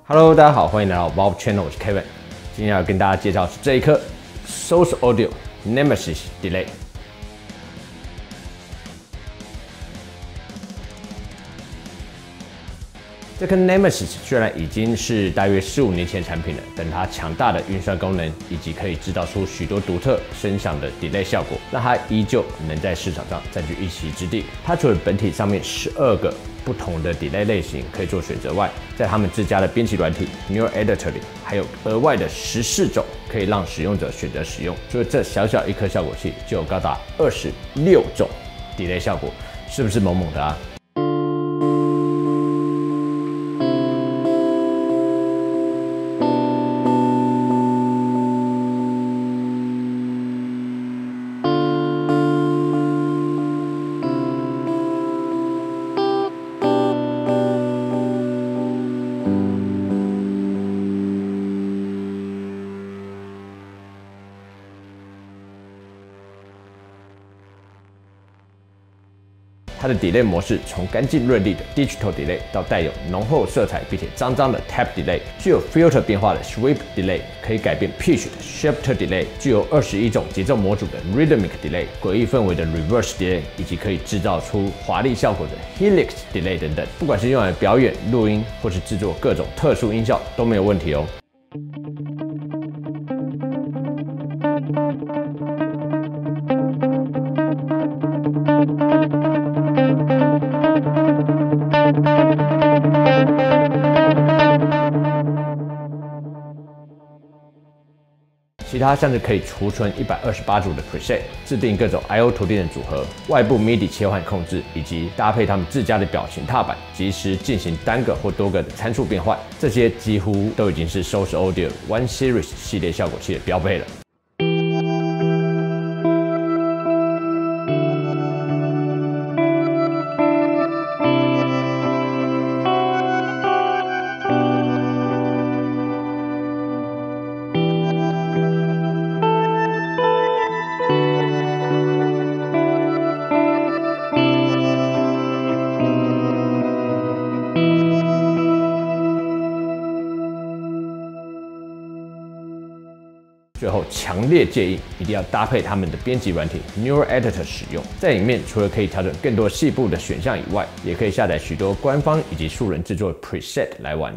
Hello， 大家好，欢迎来到 Bob Channel， 我是 Kevin。今天要跟大家介绍的是这一颗 Source Audio Nemesis Delay。这颗 Nemesis 虽然已经是大约15年前的产品了，但它强大的运算功能以及可以制造出许多独特声响的 delay 效果，让它依旧能在市场上占据一席之地。它除了本体上面12个不同的 delay 类型可以做选择外，在他们自家的编辑软体 Neural Editor 里，还有额外的14种可以让使用者选择使用。所以这小小一颗效果器就有高达26种 delay 效果，是不是猛猛的啊？它的 delay 模式从干净锐利的 digital delay 到带有浓厚色彩并且脏脏的 tap delay， 具有 filter 变化的 sweep delay， 可以改变 pitch 的 shifter delay， 具有21种节奏模组的 rhythmic delay， 诡异氛围的 reverse delay， 以及可以制造出华丽效果的 helix delay 等等。不管是用来表演、录音，或是制作各种特殊音效都没有问题哦。其他像是可以储存128组的 preset， 制定各种 I/O 图片的组合，外部 MIDI 切换控制，以及搭配他们自家的表情踏板，及时进行单个或多个的参数变换。这些几乎都已经是 Source Audio One Series 系列效果器的标配了。最后，强烈建议一定要搭配他们的编辑软体 Neural Editor 使用。在里面，除了可以调整更多细部的选项以外，也可以下载许多官方以及素人制作的 preset 来玩。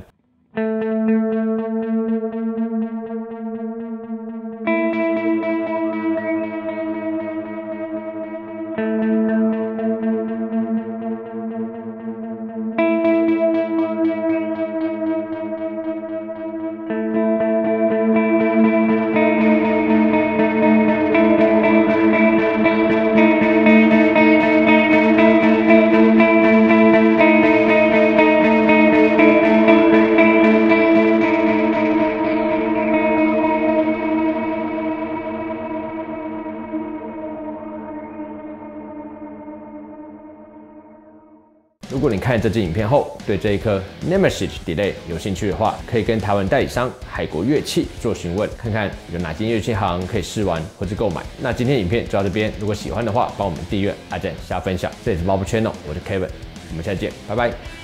如果你看这支影片后，对这一颗 Nemesis Delay 有兴趣的话，可以跟台湾代理商海国乐器做询问，看看有哪间乐器行可以试玩或是购买。那今天影片就到这边，如果喜欢的话，帮我们订阅、按赞、加分享。这里是 Bob Channel， 我是 Kevin， 我们下次见，拜拜。